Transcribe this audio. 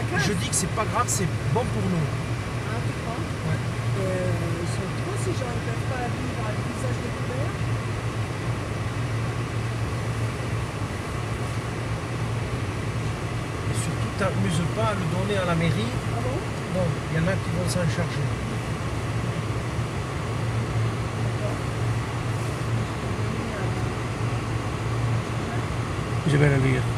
Je dis que c'est pas grave, c'est bon pour nous. Ah, tu crois? Ouais. Ils sont trop ces gens, ils ne peuvent pas vivre à visage découvert. Et surtout, t'amuses pas à le donner à la mairie. Ah bon? Non, il y en a qui vont s'en charger. D'accord. Je vais le lire.